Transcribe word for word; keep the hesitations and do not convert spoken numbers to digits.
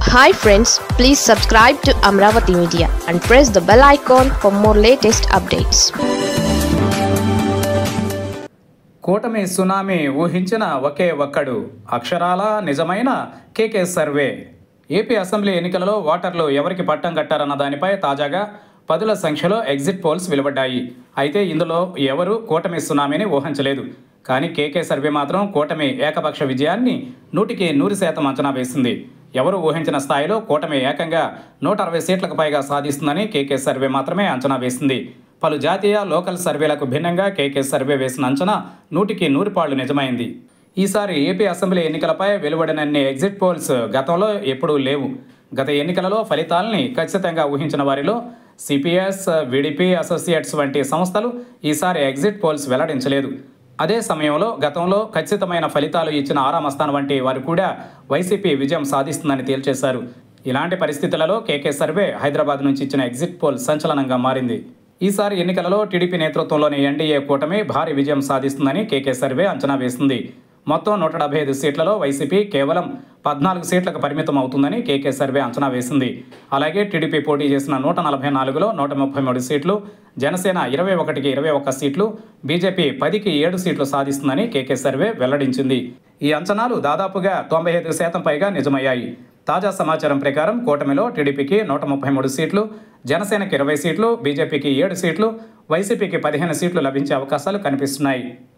Hi friends, please subscribe to Amravati Media and press the bell icon for more latest updates. కూటమి tsunami ఊహించిన ఒకే ఒక్కడు అక్షరాల నిజమైన కేకే సర్వే. ఏపీ అసెంబ్లీ ఎన్నికలలో ఓటర్లు ఎవరికి పట్టం కట్టారన్న దానిపై తాజాగా పదుల సంఖ్యలో ఎగ్జిట్ పోల్స్ వెలువడ్డాయి. అయితే ఇందులో ఎవరు కూటమి సునామీని ఊహించలేదు. కానీ కేకే సర్వే మాత్రం కూటమి ఏకపక్ష విజయాన్ని నూటికి నూరు శాతం అంచనా వేసింది. ఎవరు ఊహించిన స్థాయిలో కూటమి ఏకంగా నూట అరవై సీట్లకు పైగా సాధిస్తుందని కేకే సర్వే మాత్రమే అంచనా వేసింది. పలు జాతీయ లోకల్ సర్వేలకు భిన్నంగా కేకే సర్వే వేసిన అంచనా నూటికి నూరు పాళ్లు నిజమైంది. ఈసారి ఏపీ అసెంబ్లీ ఎన్నికలపై వెలువడినన్ని ఎగ్జిట్ పోల్స్ గతంలో ఎప్పుడూ లేవు. గత ఎన్నికలలో ఫలితాలని ఖచ్చితంగా ఊహించిన వారిలో సిపిఎస్, విడిపి అసోసియేట్స్ వంటి సంస్థలు ఈసారి ఎగ్జిట్ పోల్స్ వెల్లడించలేదు. అదే సమయంలో గతంలో ఖచ్చితమైన ఫలితాలు ఇచ్చిన ఆరామస్థాన్ వంటి వారు కూడా వైసీపీ విజయం సాధిస్తుందని తేల్చేశారు. ఇలాంటి పరిస్థితులలో కేకే సర్వే హైదరాబాద్ నుంచి ఇచ్చిన ఎగ్జిట్ పోల్ సంచలనంగా మారింది. ఈసారి ఎన్నికలలో టీడీపీ నేతృత్వంలోని ఎన్డీఏ కూటమి భారీ విజయం సాధిస్తుందని కేకే సర్వే అంచనా వేసింది. మొత్తం నూట డెబ్బై ఐదు సీట్లలో వైసీపీ కేవలం పద్నాలుగు సీట్లకు పరిమితం అవుతుందని కేకే సర్వే అంచనా వేసింది. అలాగే టీడీపీ పోటీ చేసిన నూట నలభై నాలుగులో నూట ముప్పై మూడు సీట్లు, జనసేన ఇరవై ఒకటికి ఇరవై ఒక్క సీట్లు, బీజేపీ పదికి ఏడు సీట్లు సాధిస్తుందని కేకే సర్వే వెల్లడించింది. ఈ అంచనాలు దాదాపుగా తొంభై ఐదు శాతం పైగా నిజమయ్యాయి. తాజా సమాచారం ప్రకారం కూటమిలో టీడీపీకి నూట ముప్పై మూడు సీట్లు, జనసేనకి ఇరవై సీట్లు, బీజేపీకి ఏడు సీట్లు, వైసీపీకి పదిహేను సీట్లు లభించే అవకాశాలు కనిపిస్తున్నాయి.